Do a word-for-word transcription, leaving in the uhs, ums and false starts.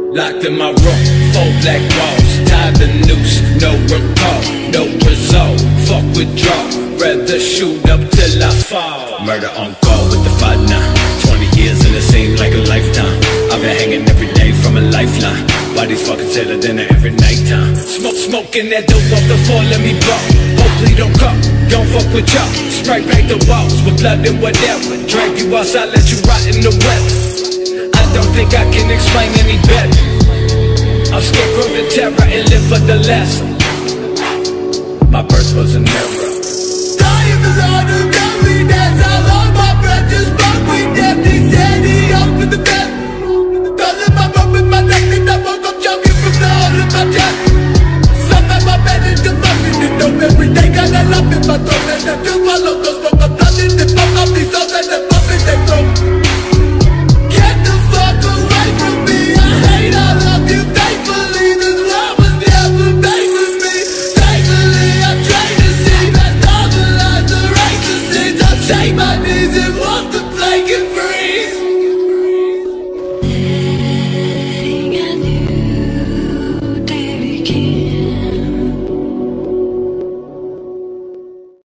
Locked in my room, four black walls, tied the noose, no recall, no result. Fuck withdraw, rather shoot up till I fall. Murder on call with the five nine. Twenty years and it seemed like a lifetime. I've been hanging every day from a lifeline. Bodies fucking tailor dinner every nighttime. Smoke, smoking that dope off the floor, let me blow. Hopefully don't come, don't fuck with y'all. Spray paint the walls with blood and whatever. Drag you outside, let you rot in the weather. I don't think I can explain any better. I'm scarecrow to terror and live for the lesson. My birth was an error. Die in the Lord.